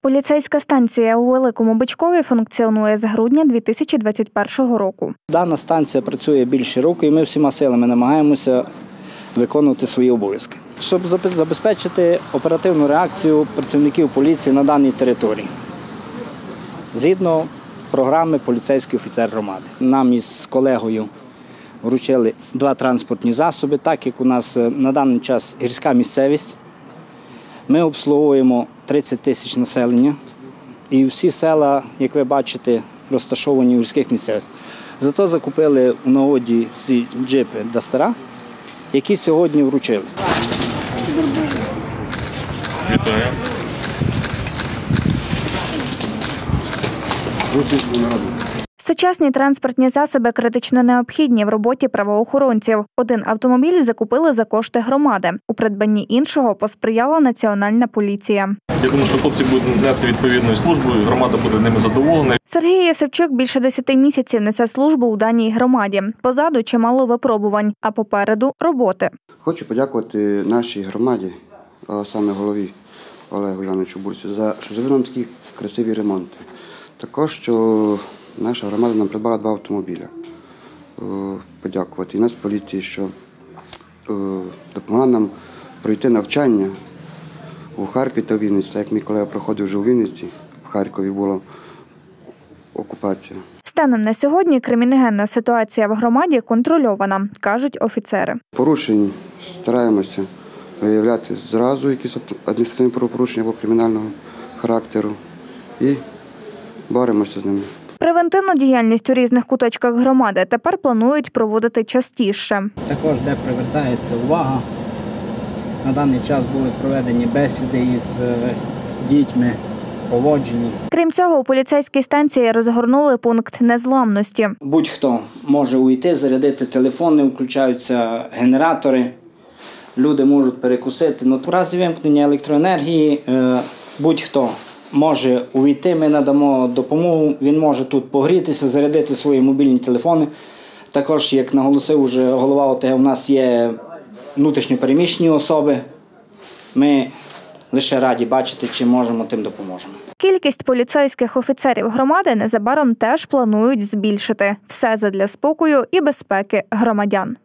Поліцейська станція у Великому Бичкові функціонує з грудня 2021 року. Дана станція працює більше року і ми всіма силами намагаємося виконувати свої обов'язки, щоб забезпечити оперативну реакцію працівників поліції на даній території. Згідно програми «Поліцейський офіцер громади». Нам із колегою вручили 2 транспортні засоби, так як у нас на даний час гірська місцевість. Ми обслуговуємо 30 тисяч населення і всі села, як ви бачите, розташовані в гірських місцевостях. Зато закупили в нагоді ці джипи Дастера, які сьогодні вручили. Вітаю. Сучасні транспортні засоби критично необхідні в роботі правоохоронців. Один автомобіль закупили за кошти громади. У придбанні іншого посприяла Національна поліція. Я думаю, що хлопці будуть нести відповідною службою, громада буде ними задоволена. Сергій Єсипчук більше 10 місяців несе службу у даній громаді. Позаду чимало випробувань, а попереду – роботи. Хочу подякувати нашій громаді, а саме голові Олегу Івановичу Бурцю, що зробили нам такі красиві ремонти. Також, що наша громада нам придбала 2 автомобіля. Подякувати і Нацполіції, що допомогла нам пройти навчання у Харкові та Вінниці. Як мій колега проходив вже у Вінниці, в Харкові була окупація. Станом на сьогодні криміногенна ситуація в громаді контрольована, кажуть офіцери. Порушень стараємося виявляти зразу якісь адміністративні правопорушення або кримінального характеру і боремося з ними. Превентивну діяльність у різних куточках громади тепер планують проводити частіше. Також, де привертається увага, на даний час були проведені бесіди із дітьми, поводжені. Крім цього, у поліцейській станції розгорнули пункт незламності. Будь-хто може увійти, зарядити телефони, включаються генератори, люди можуть перекусити. В разі вимкнення електроенергії будь-хто може увійти, ми надамо допомогу, він може тут погрітися, зарядити свої мобільні телефони. Також, як наголосив уже голова ОТГ, у нас є внутрішньо переміщені особи. Ми лише раді бачити, чи можемо, тим допоможемо. Кількість поліцейських офіцерів громади незабаром теж планують збільшити. Все задля спокою і безпеки громадян.